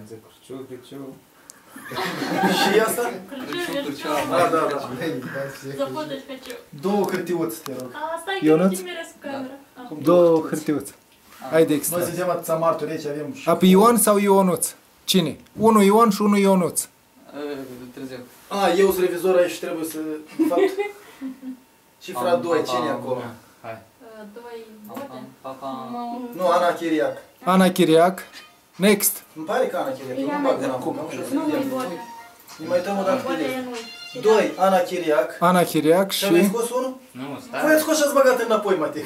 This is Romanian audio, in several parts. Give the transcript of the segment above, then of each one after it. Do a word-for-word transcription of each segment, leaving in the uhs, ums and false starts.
zic Cârciu, Cârciu. Și asta? Cârciu, Cârciu. Da, da, da. Zapotă-și Cârciu. Două hârtiuțe, te rog. Asta e că Ionuț? nu te meresc cu camera. Două hârtiuțe. Hai de Noi extra. suntem atâția martori aici, avem și... Api Ion sau Ionuț? Cine? Unu Ion și unu Ionuț. Târziu. A, eu sunt revizor aici și trebuie să... De fapt... Cifra doi, cine e acolo? Hai. Doi vote. Papa. Nu, Ana Chiriac. Ana Chiriac. Next. Îmi pare că Ana Chiriac, eu nu bag de acum. Nu îi vote. Îi mai uităm o dată pe Vote listă. e nu. Doi, Ana Chiriac. Ana Chiriac Și aveai și... scos unul? Nu, Voi ați stai. scos și ați băgat înapoi, Matic.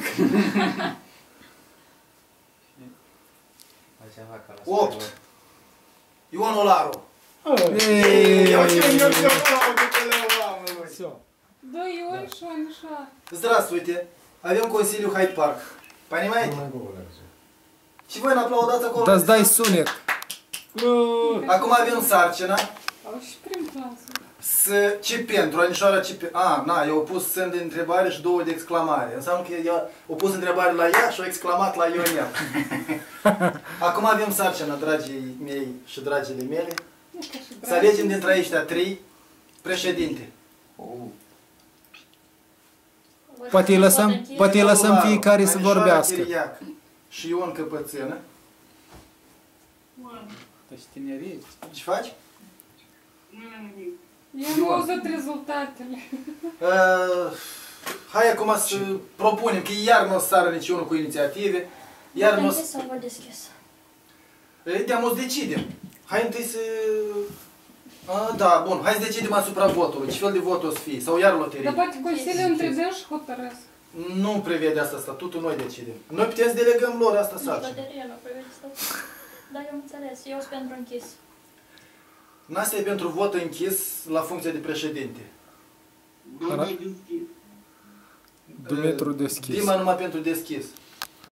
Opt. Ion Olaru. Ei! Ia uite, eu știu, mamă, câte le mamă, lui. Doi Ion și un așa. Здравствуйте. Avem Consiliul Hyde Park. Понимаете? Și voi n-aplaudați acolo? Da-ți dai sunet. Acum avem sarcina. Au și prim clasă. Să, ce pentru, anișoara ce pentru. A, na, eu au pus semn de întrebare și două de exclamare. Înseamnă că eu au pus întrebare la ea și au exclamat la Ionel. Acum avem sarcina, dragii mei și dragile mele. Să alegem dintre aceștia trei președinte. Poate îi lăsăm, poate îi lăsăm Olaru, fiecare să Anișoara vorbească. Chiriac și Ion Căpățână. Deci tinerii. Ce faci? Eu nu auzit rezultatele. Uh, hai acum să propunem, că iar nu o să sară niciunul cu inițiative. Iar nu o să... sau vă deschis? De-am o să decidem. Hai întâi să... A, da, bun, hai să decidem asupra votului. Ce fel de vot o să fie? Sau iar loterie? Dar poate Consiliul între dâns și hotărăsc. Nu prevede asta statutul, noi decidem. Noi putem să delegăm lor asta sarcină. Loterie nu prevede statut. Dar eu am înțeles, eu sunt pentru închis. Asta e pentru vot închis la funcția de președinte. Dumitru deschis. Dima numai pentru deschis.